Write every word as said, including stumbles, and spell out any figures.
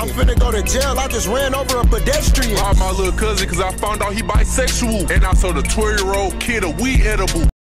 I'm finna go to jail, I just ran over a pedestrian. Robbed my little cousin cause I found out he bisexual. And I sold a twelve year old kid a weed edible.